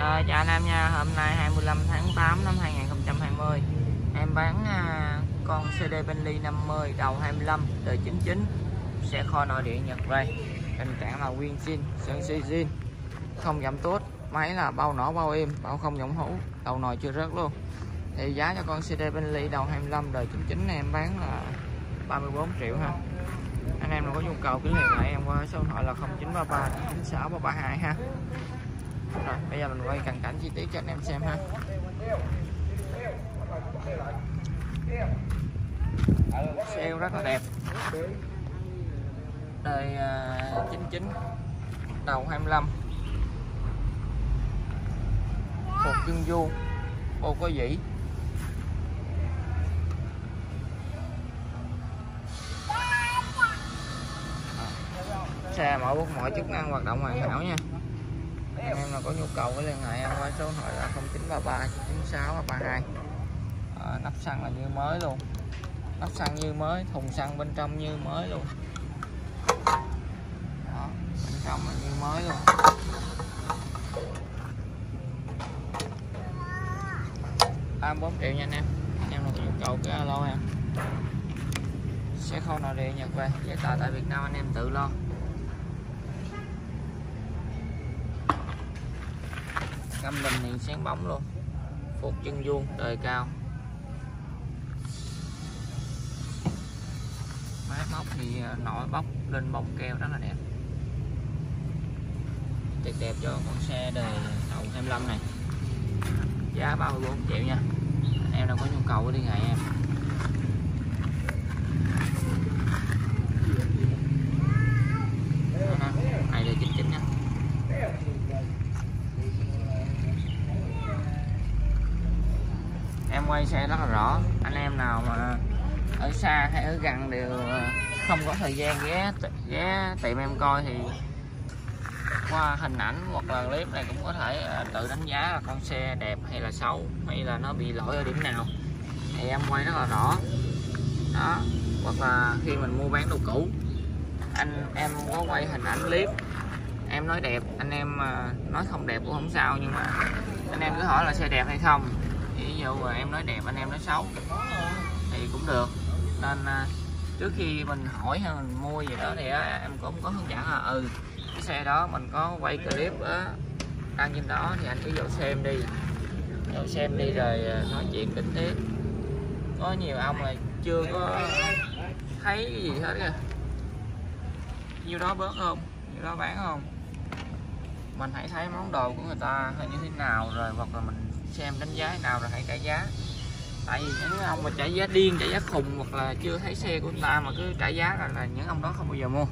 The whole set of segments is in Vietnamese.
Chào anh em nha, hôm nay 25 tháng 8 năm 2020 em bán con CD Bentley 50 đầu 25 đời 99, xe kho nội địa Nhật đây, tình trạng là nguyên zin, sơn xi zin, không giảm tốt, máy là bao nổ bao êm, bao không giọng hũ, đầu nồi chưa rớt luôn. Thì giá cho con CD Bentley đầu 25 đời 99 này em bán là 34 triệu ha. Anh em nào có nhu cầu cứ liên hệ em qua số điện thoại là 0933 996 332 ha. Rồi bây giờ mình quay cận cảnh chi tiết cho anh em xem ha. Xe rất là đẹp, đời 99 đầu 25, cột chân vuông, ô có dĩ, xe mọi chức năng hoạt động hoàn hảo nha. Anh em nào có nhu cầu có liên hệ em qua số điện thoại là 0933 996 332. Nắp xăng là như mới luôn, nắp xăng như mới, thùng xăng bên trong như mới luôn. Đó, bên trong là như mới luôn. À, 4 triệu nha anh em. Anh em nào có nhu cầu cái alo em. Xe kho nội địa Nhật về, giấy tờ tại Việt Nam anh em tự lo. Ngâm bình thì sáng bóng luôn, phục chân vuông, đời cao, máy móc thì nổi bóc lên bông keo rất là đẹp, tuyệt đẹp cho con xe đời đầu 25 này. Giá 34 triệu nha. Anh em nào có nhu cầu liên hệ em. Này là 99 nha. Em quay xe rất là rõ, anh em nào mà ở xa hay ở gần đều không có thời gian ghé tiệm em coi thì qua hình ảnh hoặc là clip này cũng có thể tự đánh giá là con xe đẹp hay là xấu, hay là nó bị lỗi ở điểm nào thì em quay rất là rõ đó. Hoặc là khi mình mua bán đồ cũ, em có quay hình ảnh clip, em nói đẹp, anh em nói không đẹp cũng không sao, nhưng mà anh em cứ hỏi là xe đẹp hay không. Ví dụ em nói đẹp, anh em nói xấu thì cũng được, nên trước khi mình hỏi hay mình mua gì đó thì em cũng có hướng dẫn là cái xe đó mình có quay clip đăng trên đó thì anh cứ vô xem đi rồi nói chuyện tính tiếp. Có nhiều ông là chưa có thấy cái gì hết kìa, nhiêu đó bớt không, nhiêu đó bán không, mình hãy thấy món đồ của người ta hay như thế nào rồi, hoặc là mình xem đánh giá thế nào rồi hãy trả giá. Tại vì những ông mà trả giá điên, trả giá khùng, hoặc là chưa thấy xe của người ta mà cứ trả giá là những ông đó không bao giờ mua.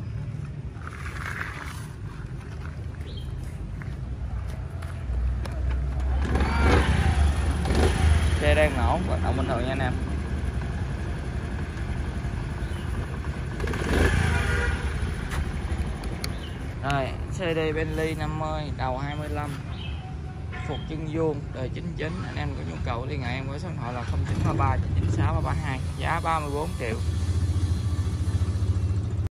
Xe đang ổn, hoạt động bình thường nha anh em. Rồi, CD Bentley 50 đầu 25, phục chân vuông, đời 99. Anh em có nhu cầu liên hệ em với số điện thoại là 0933 996 332, giá 34 triệu.